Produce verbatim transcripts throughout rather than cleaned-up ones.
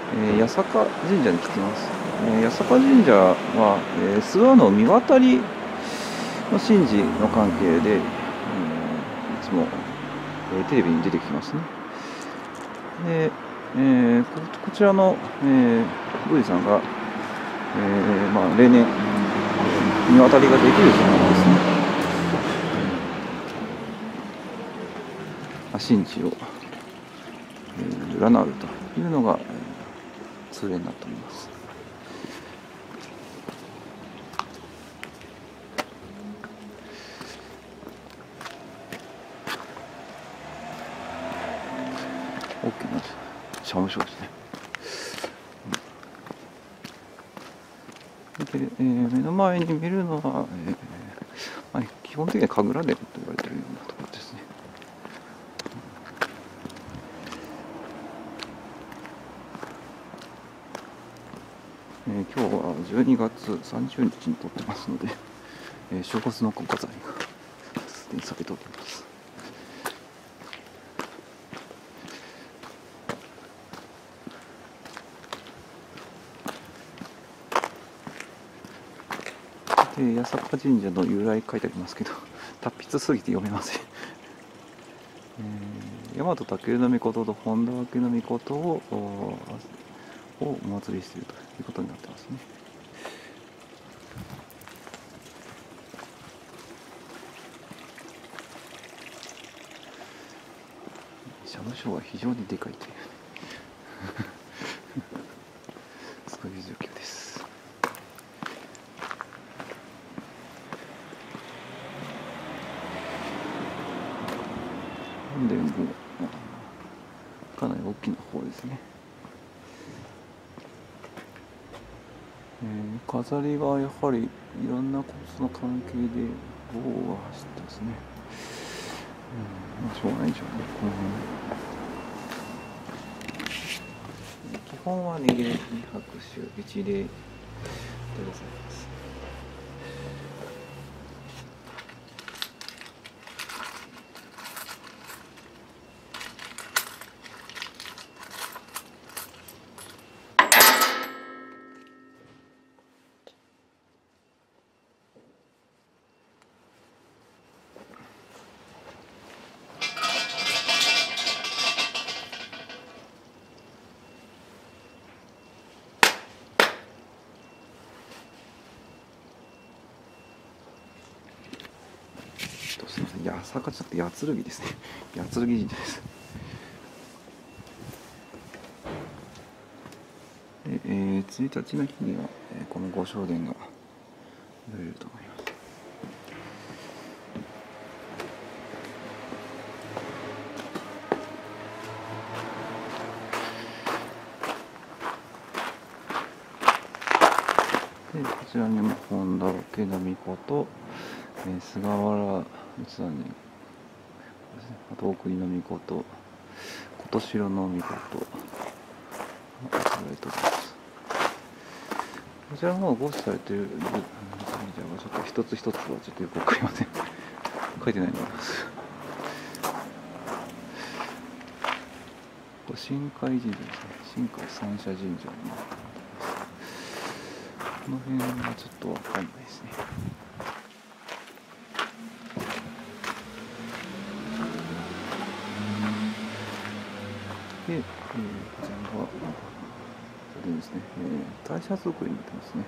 えー、八坂神社に来ています。えー、八坂神社は、えー、諏訪の御渡りの神事の関係で、えー、いつも、えー、テレビに出てきますね。で、えー、こ, こちらの、えー、宮司さんが、えーまあ、例年御渡りができるそうなんですね。神事を、えー、占うというのが、えー、通例になっております。大きな社務所ですね。で、えー、目の前に見るのは、えーまあ、基本的には神楽殿と言われているようなところですね。えー、今日はじゅうにがつさんじゅうにちに撮ってますので、えー、正月の文化財がすでにされております。で、八坂神社の由来書いてありますけど、達筆すぎて読めません。えー、大和武尊と本田明命をお祭りしているということになってますね。社務所は非常にでかいというそういう状況です。本殿もかなり大きな方ですね。えー、飾りはやはりいろんなことの関係で豪雨が走ってますね。うん、まあしょうがないでしょうね。うん、基本はに礼に拍手いち礼でございます。すみません、八坂じゃなくて八剣ですね。八剣神社です。で、えー、ついたちの日には、えー、この御正殿が見られると思います。で、こちらにも本田家の命と、えー、菅原内田に、あと奥井の命と、琴城の命と、あられております。こちらの方が合祀されている神社はちょっと一つ一つはちょっとよくわかりません。書いてないと思います。これ新海神社ですね。新海三社神社になっています。この辺はちょっとわかんないですね。で、えー、こちらがそれですね、えー、大社造りになってますね。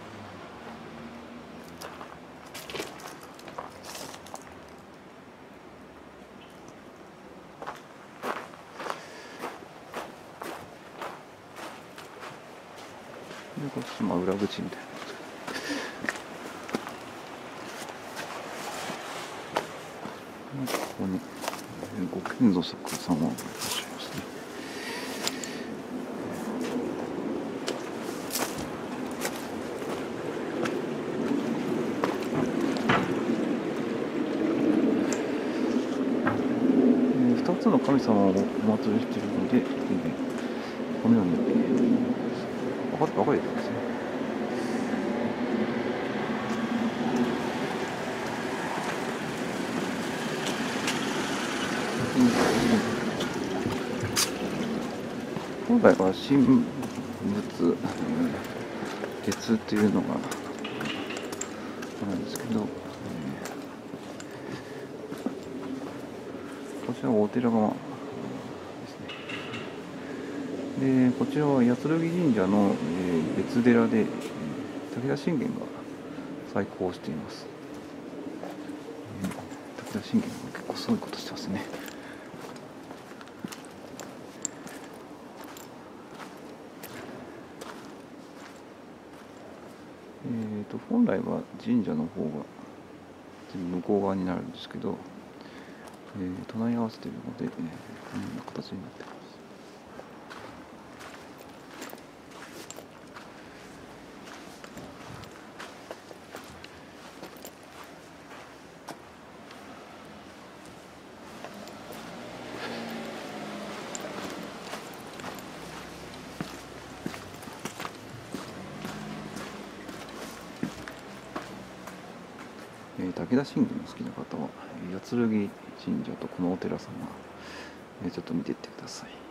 で、こっちも裏口みたいな。ここにご建造作様がいらっしゃいますね。えー、ふたつの神様をお祭りしているので、えー、このように、えー、分かれてますね。本本来は神仏、えー、別っていうのがなんですけど、えー、こちらはお寺側ですね。でこちらは八剣神社の、えー、別寺で、えー、武田信玄が再興しています。えー、武田信玄が結構すごいことしてますね。えー、と本来は神社の方が向こう側になるんですけど、えー、隣り合わせているので、えー、このような形になっています。えー、武田信玄の好きな方は八剣神社とこのお寺様、えー、ちょっと見ていってください。